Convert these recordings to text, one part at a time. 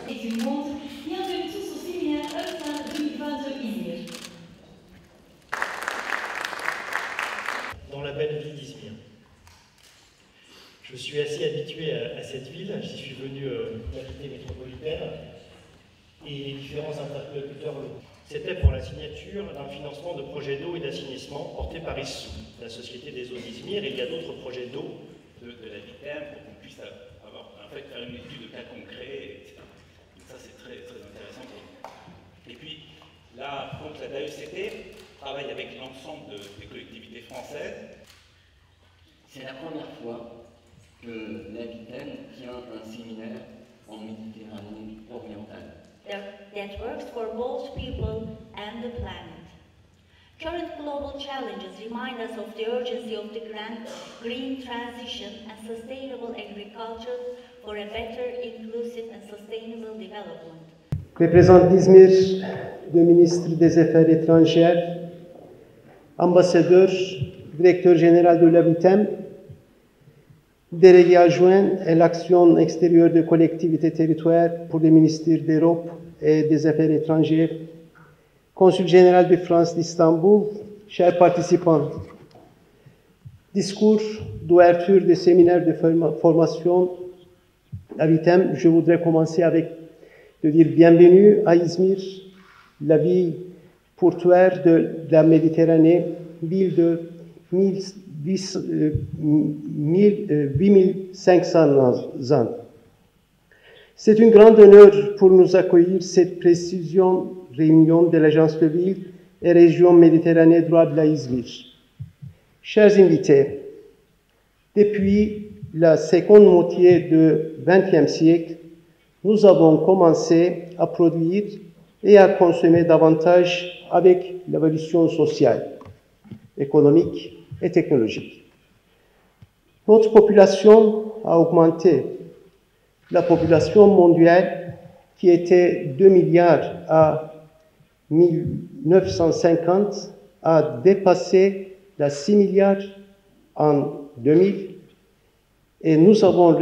est une montre. Bienvenue tous au séminaire Öfta 2022 İzmir. Dans la belle ville d'Izmir. Je suis assez habitué à cette ville, j'y suis venu d'habiter métropolitaine et les différents interlocuteurs locaux. C'était pour la signature d'un financement de projets d'eau et d'assainissement porté par ISSOU, la Société des eaux d'Izmir, et il y a d'autres projets d'eau de la VITEM pour qu'on puisse avoir, en fait, faire une étude de cas concrets, etc. Donc ça, c'est très, très intéressant. Et puis, là, donc, la DAECT travaille avec l'ensemble des collectivités françaises. C'est la première fois que la VITEM tient un séminaire en Méditerranée orientale. That works for both people and the planet. Current global challenges remind us of the urgency of the green transition and sustainable agriculture for a better, inclusive and sustainable development. Représente d'Izmir, le ministre des Affaires étrangères, ambassadeur, directeur général de la VITEM, délégué adjoint à l'action extérieure de collectivités territoriales pour le ministère d'Europe et des Affaires étrangères, consul général de France d'Istanbul, chers participants. Discours d'ouverture des séminaires de formation à VITEM, je voudrais commencer avec de dire bienvenue à Izmir, la ville portuaire de la Méditerranée, ville de 8500 ans. C'est un grand honneur pour nous accueillir cette précision réunion de l'Agence de ville et région Méditerranée droit de la Izmir. Chers invités, depuis la seconde moitié du XXe siècle, nous avons commencé à produire et à consommer davantage avec l'évolution sociale, économique et technologique. Notre population a augmenté. La population mondiale, qui était 2 milliards à 1950, a dépassé les 6 milliards en 2000 et nous avons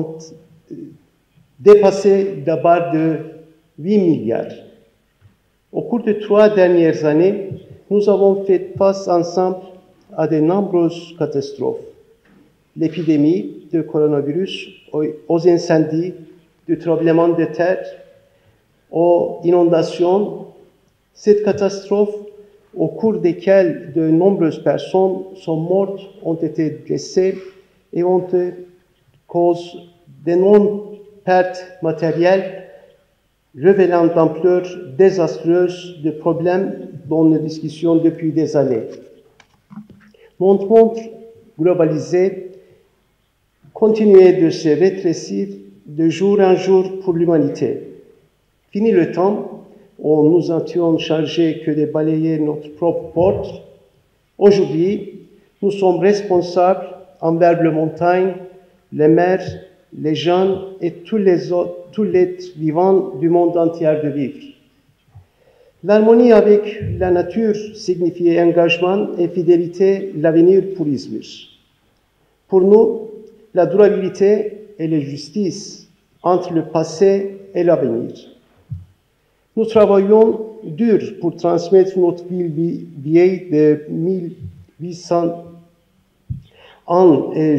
dépassé la barre de 8 milliards. Au cours des 3 dernières années, nous avons fait face ensemble à de nombreuses catastrophes. L'épidémie de coronavirus, aux incendies, du tremblement de terre, aux inondations. Cette catastrophe, au cours desquelles de nombreuses personnes sont mortes, ont été blessées et ont causé d'énormes pertes matérielles, révélant d'ampleur désastreuse de problèmes dont nous discutions depuis des années. Notre monde globalisé continuait de se rétrécir de jour en jour pour l'humanité. Fini le temps où nous étions chargés que de balayer notre propre porte. Aujourd'hui, nous sommes responsables envers les montagnes, les mers, les gens et tous les êtres vivants du monde entier de vivre. L'harmonie avec la nature signifiait engagement et fidélité à l'avenir pour Izmir. Pour nous, la durabilité et la justice entre le passé et l'avenir. Nous travaillons dur pour transmettre notre ville vieille de 1800 ans et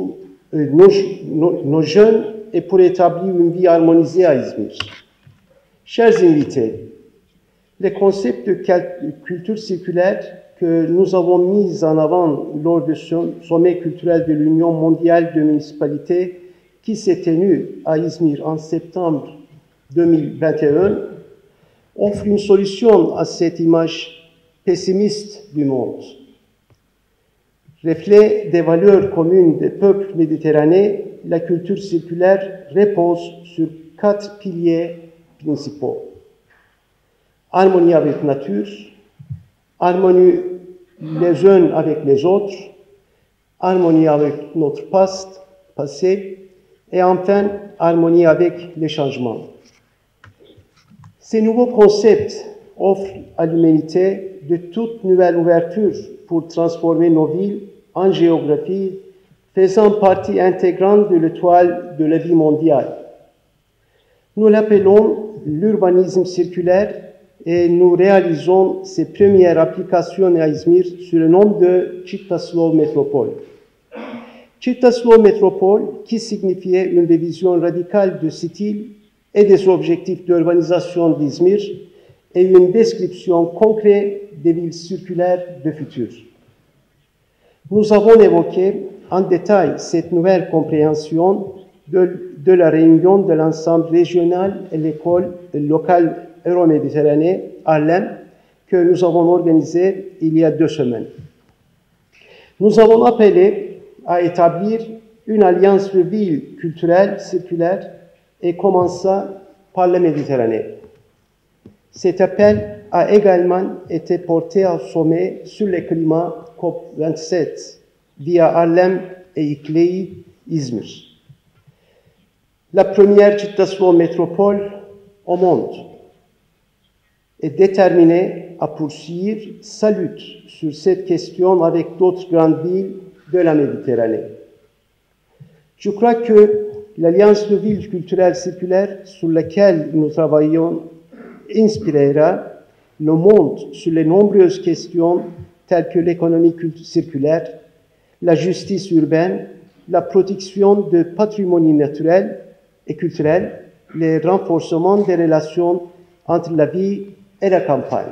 nos jeunes et pour établir une vie harmonisée à Izmir. Chers invités, les concepts de culture circulaire que nous avons mis en avant lors du sommet culturel de l'Union mondiale de municipalités qui s'est tenu à Izmir en septembre 2021 offrent une solution à cette image pessimiste du monde. Reflet des valeurs communes des peuples méditerranéens, la culture circulaire repose sur 4 piliers principaux. Harmonie avec la nature, harmonie les uns avec les autres, harmonie avec notre passé, et enfin, harmonie avec les changements. Ces nouveaux concepts offrent à l'humanité de toutes nouvelles ouvertures pour transformer nos villes en géographie, faisant partie intégrante de l'étoile de la vie mondiale. Nous l'appelons l'urbanisme circulaire et nous réalisons ses premières applications à Izmir sur le nom de Çiftaslov Métropole. Çiftaslov Métropole, qui signifiait une révision radicale du style et des objectifs d'urbanisation d'Izmir et une description concrète des villes circulaires du futur. Nous avons évoqué en détail cette nouvelle compréhension de la réunion de l'ensemble régional et l'école locale Euroméditerranée, Arlem, que nous avons organisée il y a 2 semaines. Nous avons appelé à établir une alliance de villes culturelles circulaires et commença par la Méditerranée. Cet appel a également été porté au sommet sur le climat COP27 via Arlem et İkleyi, Izmir. La première Çiftaslov métropole au monde est déterminée à poursuivre sa lutte sur cette question avec d'autres grandes villes de la Méditerranée. Je crois que l'Alliance de villes culturelles circulaires sur laquelle nous travaillons inspirera le monde sur les nombreuses questions telles que l'économie circulaire, la justice urbaine, la protection du patrimoine naturel et culturel, le renforcement des relations entre la vie et la campagne.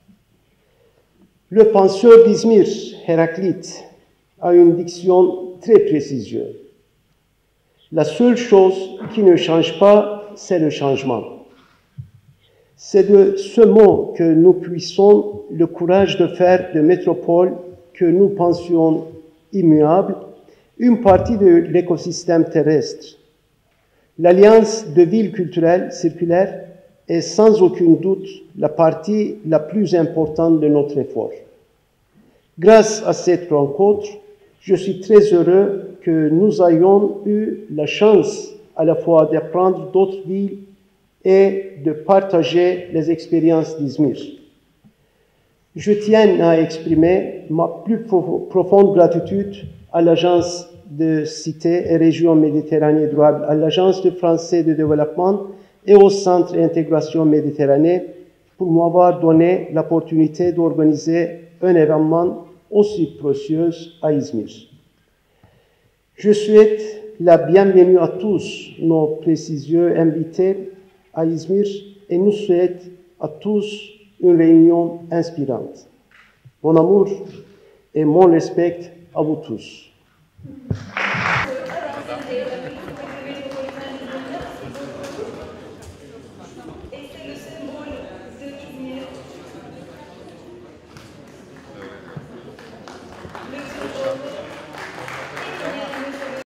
Le penseur d'Izmir, Héraclite, a une diction très précise. La seule chose qui ne change pas, c'est le changement. C'est de ce mot que nous puissions le courage de faire de métropole que nous pensions immuable une partie de l'écosystème terrestre. L'Alliance de villes culturelles circulaires est sans aucun doute la partie la plus importante de notre effort. Grâce à cette rencontre, je suis très heureux que nous ayons eu la chance à la fois d'apprendre d'autres villes et de partager les expériences d'Izmir. Je tiens à exprimer ma plus profonde gratitude à l'Agence de Cités et Régions Méditerranée Durable, à l'Agence française de développement et au Centre d'intégration Méditerranée pour m'avoir donné l'opportunité d'organiser un événement aussi précieux à Izmir. Je souhaite la bienvenue à tous nos précieux invités à Izmir et nous souhaite à tous une réunion inspirante. Mon amour et mon respect à vous tous.